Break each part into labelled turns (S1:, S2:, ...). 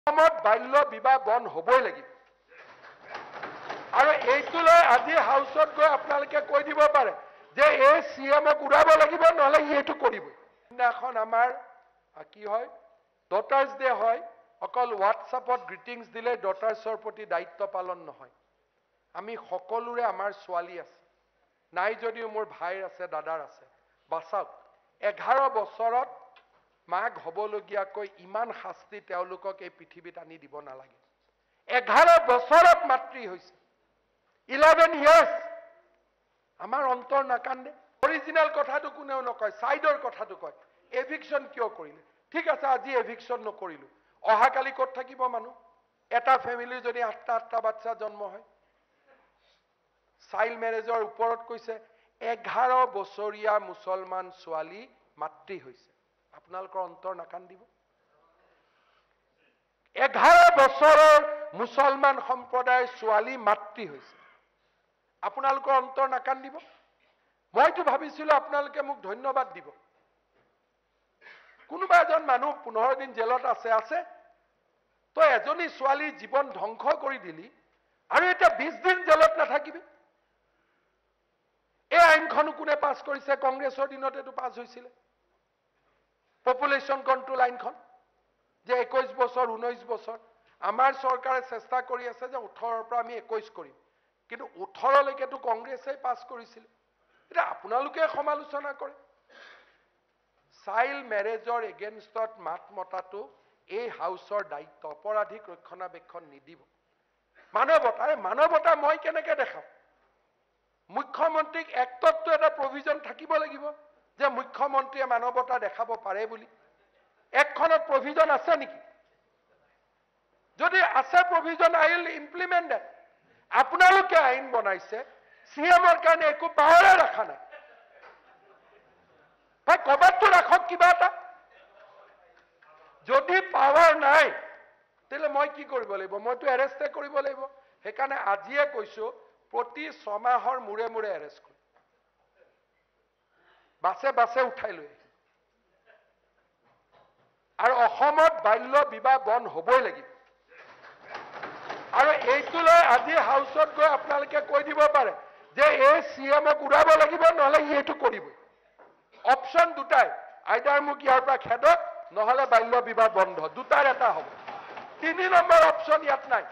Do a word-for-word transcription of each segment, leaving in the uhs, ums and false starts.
S1: অসমত বাল্য বিবাহ বন্ধ হ'বই লাগিব আৰু এইটোলৈ আজি হাউসত গৈ আপোনালোকে কৈ দিব পাৰে যে এই সিএমক উৰাব লাগিব নহলে এইটো কৰিব দিনাখন আমাৰ কি হয় ডটাৰ্স ডে হয় অকল হোৱাটছআপত গ্ৰিটিংছ দিলে ডটাৰ্সৰ প্ৰতি দায়িত্ব পালন নহয় আমি সকলোৰে আমাৰ ছোৱালী আছে নাই যদিও মোৰ ভাইৰ আছে দাদাৰ আছে বাছাওক এঘাৰ বছৰত মাক হ'বলগীয়াকৈ ইমান শাস্তি তেওঁলোকক এই পৃথিৱীত আনি দিব নালাগে এঘাৰ বছৰত মাতৃ হৈছে eleven years আমাৰ অন্তৰ নাকান্দে অৰিজিনাল কথাটো কোনেও নকয় সাইডৰ কথাটো কয় এভিকশন কিয় কৰিলে ঠিক আছে আজি এভিকশন নকৰিলো অহাকালি ক'ত থাকিব মানুহ এটা ফ্যামিলি যদি আঠটা আঠটা বাচ্চা জন্ম হয় চাইল্ড ম্যাৰেজৰ ওপৰত কৈছে এঘাৰ বছৰীয়া মুছলমান ছোৱালী মাতৃ হৈছে আপোনালোকৰ অন্তৰ নাকান্দিব এঘাৰ বছৰৰ মুছলমান সম্প্ৰদায়ৰ ছোৱালী মাতৃ হৈছে আপোনালোকৰ অন্তৰ নাকান্দিব মইতো ভাবিছিলো আপোনালোকে মোক ধন্যবাদ দিব কোনোবা এজন মানুহ পোন্ধৰ দিন জেলত আছে আছে তো এজনী ছোৱালীৰ জীৱন ধ্বংস কৰি দিলি আৰু এটা বিশ দিন জেলত নাথাকিবি এই আইনখন কোনে পাছ কৰিছে কংগ্ৰেছৰ দিনত এটো পাছ হৈছিল পপুলেশন কন্ট্ৰোল আইনখন যে একৈশ বছৰ ঊনৈশ বছৰ আমাৰ চৰকাৰে চেষ্টা কৰি আছে যে ওঠৰৰ পৰা আমি একৈশ কৰিম কিন্তু ওঠৰ লৈকেটো কংগ্ৰেছে পাছ কৰিছিল এটা আপোনালোকে সমালোচনা কৰে চাইল্ড ম্যাৰেজৰ এগেইনষ্টত মাত মতাটো এই হাউসৰ দায়িত্ব অপৰাধিক ৰক্ষণাবেক্ষণ নিদিব মানৱতা মানৱতা মই কেনেকৈ দেখাম মুখ্যমন্ত্ৰীক এক্টতটো এটা প্ৰভিজন থাকিব লাগিব যে মুখ্যমন্ত্ৰীয়ে মানৱতা দেখাব পাৰে বুলি একখনত প্ৰভিজন আছে নেকি যদি আছে provision I will implement that আপোনালোকে আইন বনাইছে সিএমৰ কাৰণে একো পাৱাৰে ৰাখা নাই ভাই কবাতটো ৰাখক কিবা এটা যদি পাৱাৰ নাই তেলে মই কি কৰিব লাগিব মইতো এৰেষ্টে কৰিব লাগিব সেইকাৰণে আজিয়ে কৈছো প্ৰতি ছমাহৰ মুৰে মুৰে এৰেষ্ট কৰি বাছে বাছে উঠাই লৈ আৰু অসমত বাল্য বিবাহ বন্ধ হ'বই লাগিব আৰু এইটোলৈ আজি হাউসত গৈ আপোনালোকে কৈ দিব পাৰে যে এই সিএমক উৰাব লাগিব নহলে এইটো কৰিব অপশন দুটাই আইদাৰ মোক ইয়াৰ পৰা খেদক নহলে বাল্য বিবাহ বন্ধ দুটাৰ এটা হ'ব তিনি নম্বৰ অপশন ইয়াত নাই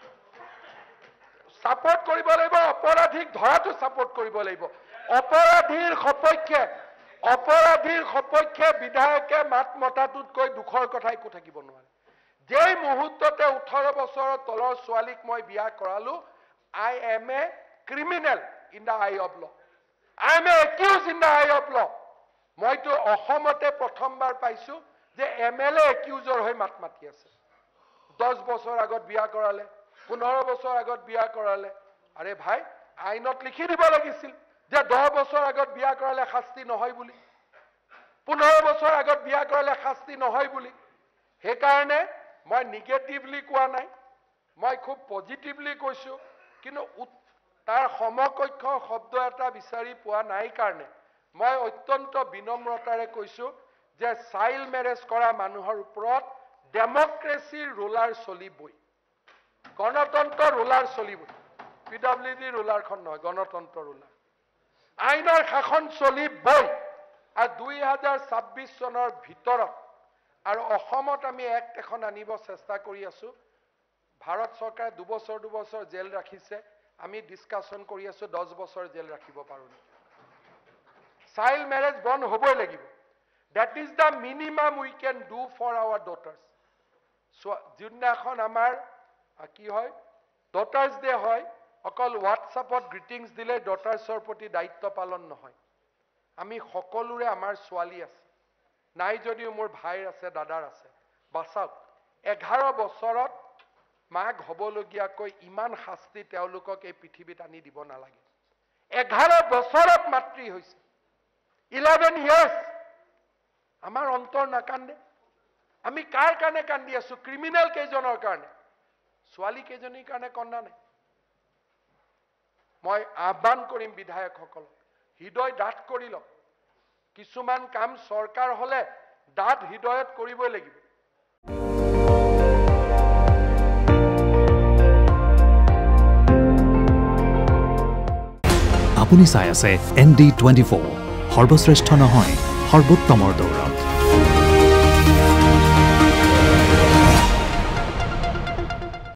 S1: সাপোর্ট কৰিব লাগিব অপৰাধীক ধৰাটো সাপোর্ট কৰিব লাগিব অপৰাধীৰ সপক্ষে অপৰাধীৰ সপক্ষে বিধায়কে মাত মতাটোতকৈ দুখৰ কথা একো থাকিব নোৱাৰে যেই মুহূৰ্ততে ওঠৰ বছৰৰ তলৰ ছোৱালীক মই বিয়া কৰালো I am a criminal in the eye of law I am a accused in the eye of law মইতো অসমতে প্ৰথমবাৰ পাইছো যে এম এল এ একিউজৰ হৈ মাত মাতি আছে দহ বছৰ আগত বিয়া কৰালে পোন্ধৰ বছৰ আগত বিয়া কৰালে আৰে ভাই আইনত লিখি দিব লাগিছিল যে দহ বছৰ আগত বিয়া কৰালে শাস্তি নহয় বুলি পোন্ধৰ বছৰ আগত বিয়া কৰালে শাস্তি নহয় বুলি সেইকাৰণে মই নিগেটিভলি কোৱা নাই মই খুব পজিটিভলি কৈছো কিন্তু তাৰ সমকক্ষ শব্দ এটা বিচাৰি পোৱা নাই কাৰণে মই অত্যন্ত বিনম্ৰতাৰে কৈছো যে চাইল্ড ম্যাৰেজ কৰা মানুহৰ ওপৰত ডেমক্ৰেসিৰ ৰোলাৰ চলিবই গণতন্ত্ৰ ৰোলাৰ চলিবই পিডব্লিউডি ৰোলাৰখন নহয় গণতন্ত্ৰ ৰোলাৰ আইনৰ শাসন চলিবই আৰু দুই হাজাৰ ছাব্বিশ চনৰ ভিতৰত আৰু অসমত আমি এক্ট এখন আনিব চেষ্টা কৰি আছো ভাৰত চৰকাৰে দুবছৰ দুবছৰ জেল ৰাখিছে আমি ডিসকাশন কৰি আছো দহ বছৰ জেল ৰাখিব পাৰো চাইল্ড ম্যাৰেজ বন্ধ হ'বই লাগিব that is the minimum we can do for our daughters so যিদিনাখন আমাৰ কি হয় ডটাৰ্স ডে হয় অকল হোৱাটছআপত গ্ৰিটিংছ দিলে ডটাৰ্সৰ প্ৰতি দায়িত্ব পালন নহয় আমি সকলোৰে আমাৰ ছোৱালী আছে নাই যদিও মোৰ ভাইৰ আছে দাদাৰ আছে বাছাওক এঘাৰ বছৰত মাক হ'বলগীয়াকৈ ইমান শাস্তি তেওঁলোকক এই পৃথিৱীত আনি দিব নালাগে এঘাৰ বছৰত মাতৃ হৈছে eleven years আমাৰ অন্তৰ নাকান্দে আমি কাৰ কাৰণে কান্দি আছো ক্ৰিমিনেল কেইজনৰ কাৰণে ছোৱালী কেইজনীৰ কাৰণে কন্দা নাই মই আহ্বান কৰিম বিধায়কসকলক হৃদয় ডাঠ কৰি লওক কিছুমান কাম চৰকাৰ হলে ডাঠ হৃদয়ত কৰিবই লাগিব
S2: আপুনি চাই আছে এন ডি টুৱেণ্টি ফ'ৰ সৰ্বশ্ৰেষ্ঠ নহয় সৰ্বোত্তমৰ দৌৰত